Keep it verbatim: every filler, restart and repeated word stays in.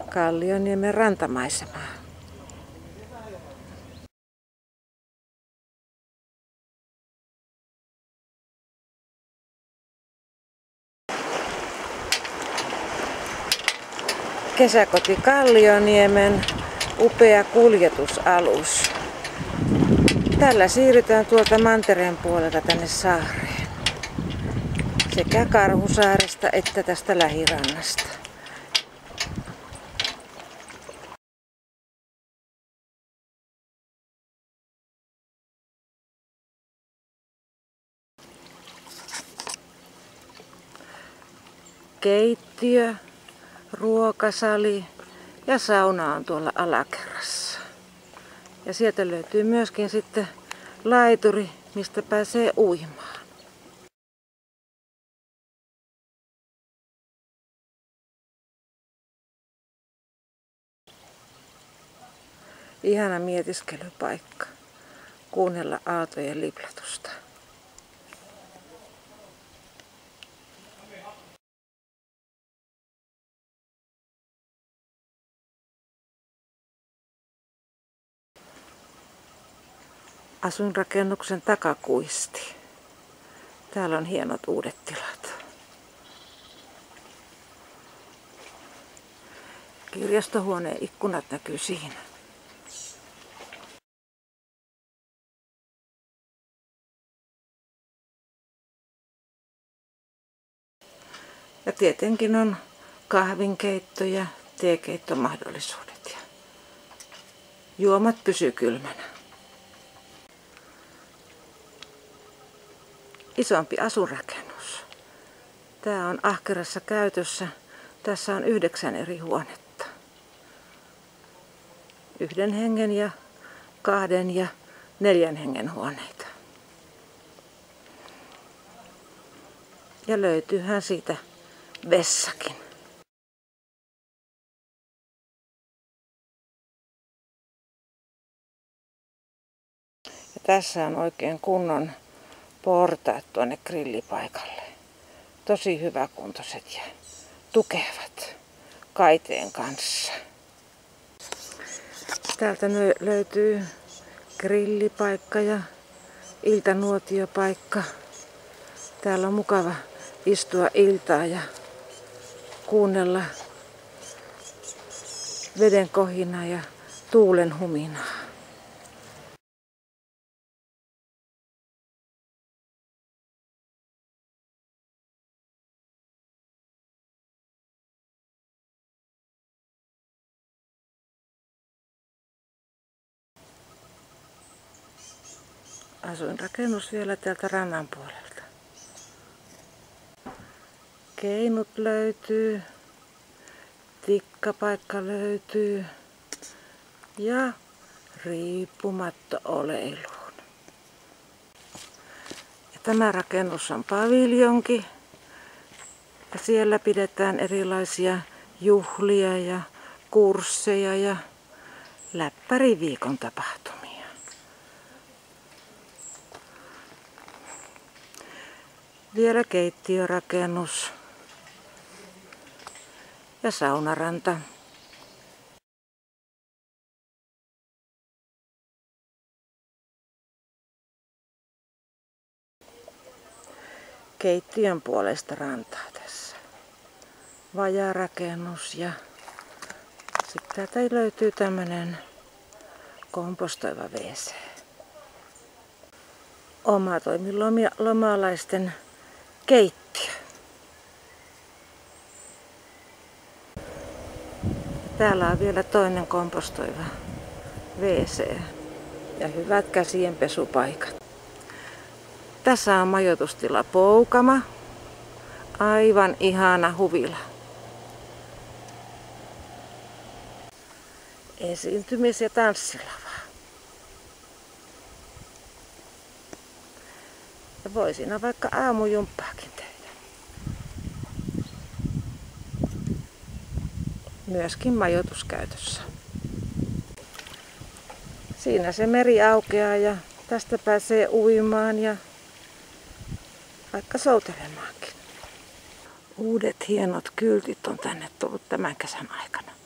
Kallioniemen rantamaisemaa. Kesäkoti Kallioniemen upea kuljetusalus. Tällä siirrytään tuolta mantereen puolelta tänne saareen. Sekä Karhusaaresta että tästä lähirannasta. Keittiö, ruokasali ja sauna on tuolla alakerrassa. Ja sieltä löytyy myöskin sitten laituri, mistä pääsee uimaan. Ihana mietiskelypaikka. Kuunnella aaltojen liplatusta. Asuinrakennuksen takakuisti. Täällä on hienot uudet tilat. Kirjastohuoneen ikkunat näkyy siinä. Ja tietenkin on kahvinkeitto ja teekeittomahdollisuudet. Ja juomat pysyy kylmänä. Isompi asuinrakennus. Tämä on ahkerassa käytössä. Tässä on yhdeksän eri huonetta. Yhden hengen ja kahden ja neljän hengen huoneita. Ja löytyyhän siitä vessakin. Ja tässä on oikein kunnon portaat tuonne grillipaikalle. Tosi hyväkuntoiset ja tukevat kaiteen kanssa. Täältä löytyy grillipaikka ja iltanuotiopaikka. Täällä on mukava istua iltaa ja kuunnella veden kohinaa ja tuulen huminaa. Asuinrakennus vielä täältä rannan puolelta. Keinut löytyy, tikkapaikka löytyy ja riippumatta oleiluun. Ja tämä rakennus on paviljonki ja siellä pidetään erilaisia juhlia ja kursseja ja läppäriviikon tapahtumia. Vielä keittiörakennus ja saunaranta. Keittiön puolesta rantaa tässä. Vajarakennus ja sitten täältä löytyy tämmönen kompostoiva wc. Oma toimilomalaisten keittiö. Täällä on vielä toinen kompostoiva wc ja hyvät käsienpesupaikat. Tässä on majoitustila Poukama. Aivan ihana huvila. Esiintymis- ja tanssilava. Ja voi siinä vaikka aamujumppaakin tehdä. Myöskin majoituskäytössä. Siinä se meri aukeaa ja tästä pääsee uimaan ja vaikka soutelemaankin. Uudet hienot kyltit on tänne tullut tämän kesän aikana.